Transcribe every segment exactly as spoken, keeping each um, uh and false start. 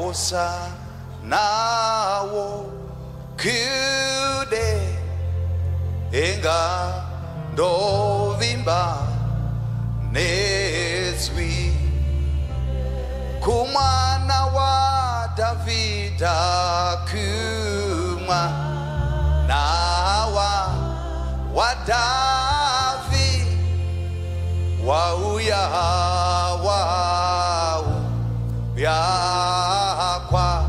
osa nawo kude enga dovimba nezwi kumwana wa Davida kuma nawa wa Davi wa uya wa ya kwa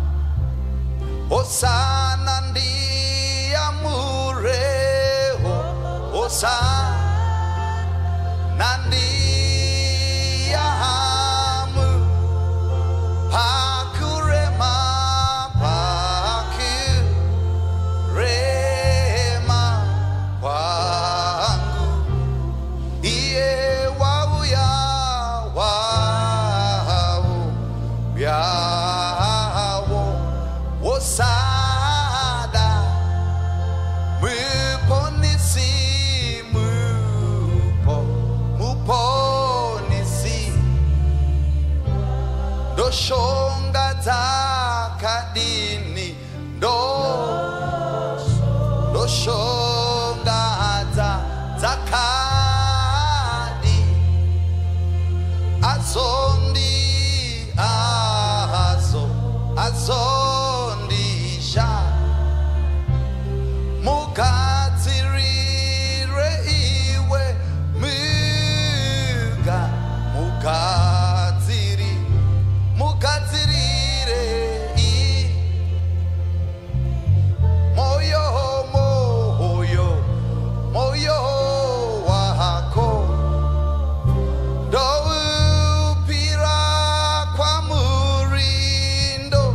Osana ndiya mureho Osana ndiya hamu Pakurema Pakurema wangu Iye wauya wau yawo Osada muponisi mupo muponisi doshonga zakadini do doshonga zakadi azondi azo azondisha mukatirire iwe muga mukatiri mukatirire i moyo moyo moyo wako doupira kwa murindo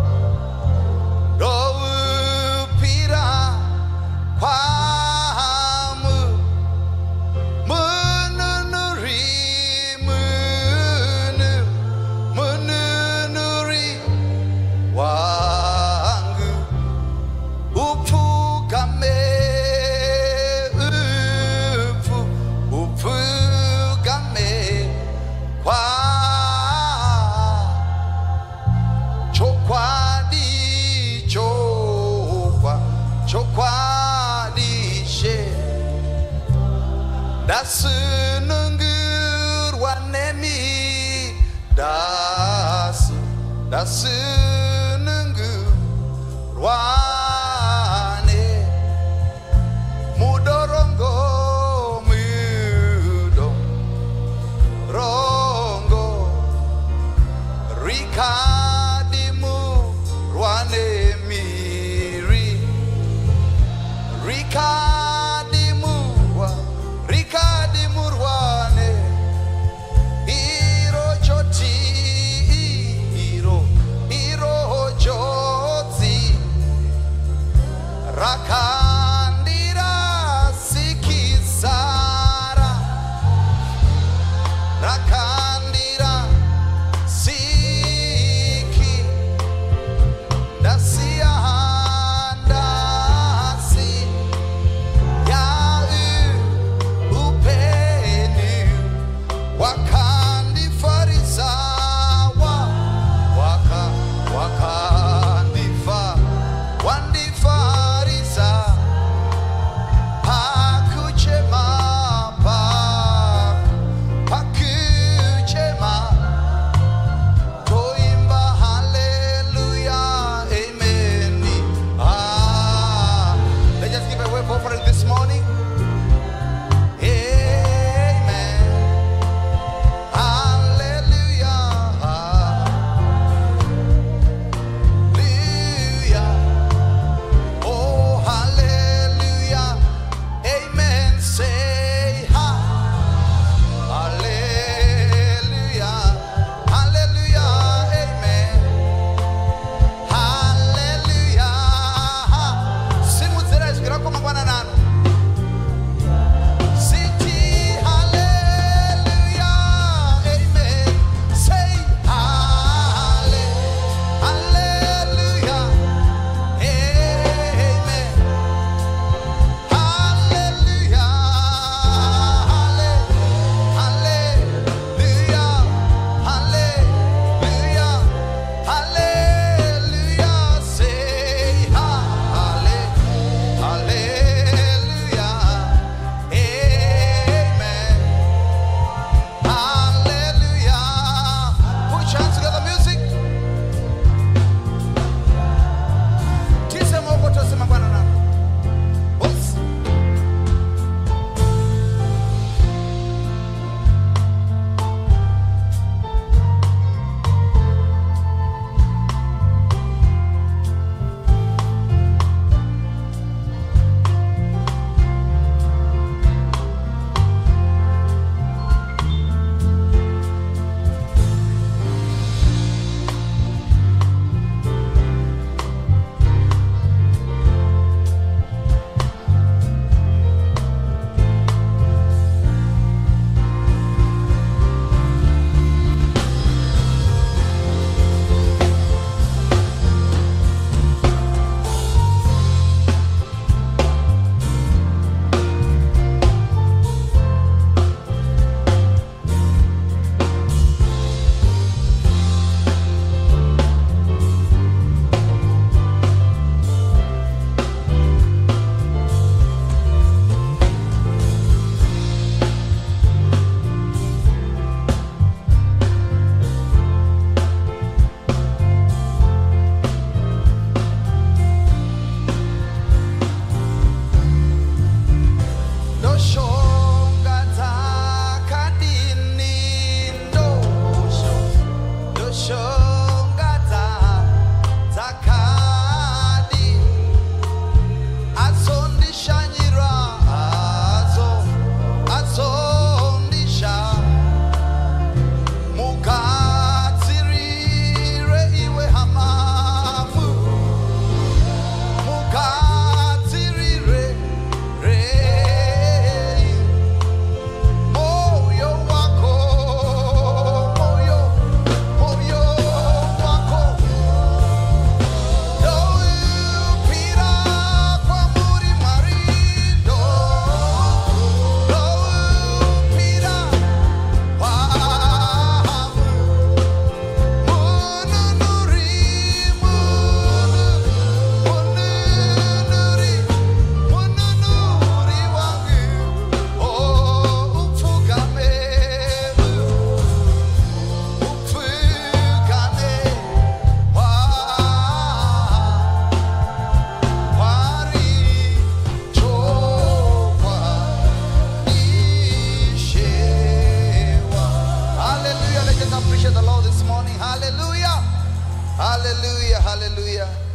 doupira kwa mu mununuri munu mununuri wangu upugame upu upugame kwa chokwadi chokwa chokwadi she dasunungurwa nemi dasu dasunungurwa ne mudorongo mudo rongo rikadimu rwane miri rikadimu rikadimu rwane hiro choti hiro hiro choti rakandira sikisara rakandira siki dasia dasi Hallelujah, hallelujah.